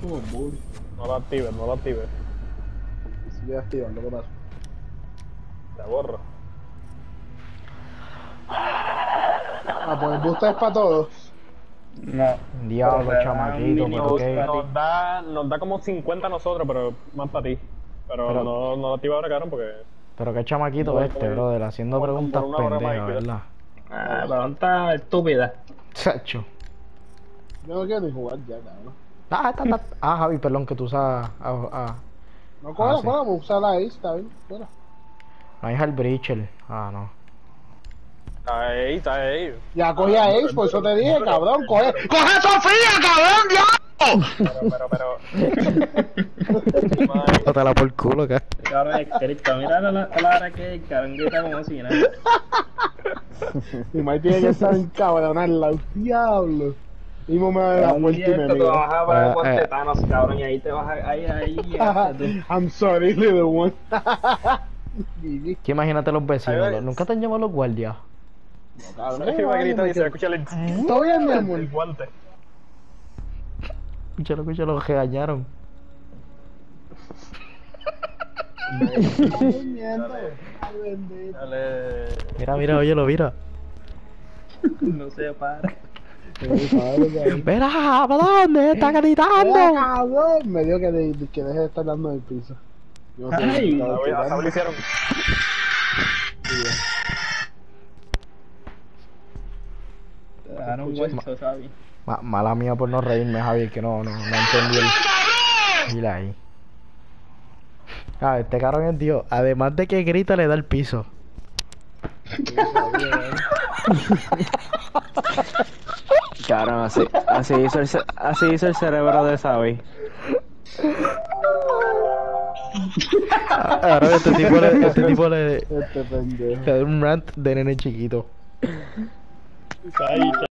como bull. No lo actives, no lo actives. Sigue activando, ¿qué pasa? Te borro. Ah, pues el booster es para todos. No. Diablo, Pero te da chamaquito, un mini ¿por boost qué? para ti. Nos da como 50 a nosotros, pero más para ti. Pero no lo activa ahora, cabrón, porque... Pero qué chamaquito No, este, como- brother, haciendo como preguntas por una hora más pendejas, y ¿verdad? Ah, pregunta estúpida. Sacho. Yo no quiero ni jugar ya, cabrón. Javi, perdón, que tú usas... No, cola, sí. cola, vamos a usar la Ace, está bien, fuera. No hay el Breacher. Ah, no. Está ahí. Ya cogí a Ace, por eso te dije, cabrón, coge. ¡Coge a Sofía, cabrón, diablo! Mike, Bótala por culo, acá. Cabrón, es Cristo. Mira la hora que el cabrón grita como si nada. Y Mike tiene que estar encabronarla, diablo. Y me da la Un vuelta día y me esto te mira. vas a parar con tetanos, cabrón, y ahí te vas a... Ahí, tú. I'm sorry, little one. Gigi. Que imagínate los vecinos, Ay, ay. nunca te han llamado los guardias. No, cabrón, ¿sabes qué va a gritar y se va a escuchar Está bien, mi amor. el guante? Escúchalo, regañaron. Dale. Mira, óyelo, mira. No se para. Mira, ¿para dónde? ¡Está gritando! Cabrón, me dijo que deje de estar dando el piso. Yo no sé Ay. qué estaba A tirando. Saúl le hicieron. Te dejaron hueso, ¿sabes? Mala mía por no reírme, Javier, que no entendí el... Mira ahí. Ah, este cabrón es Dios. Además de que grita, le da el piso. Cabrón, así hizo el cerebro de Sabi. Ahora este tipo le Este pendejo. da un rant de nene chiquito. Ahí,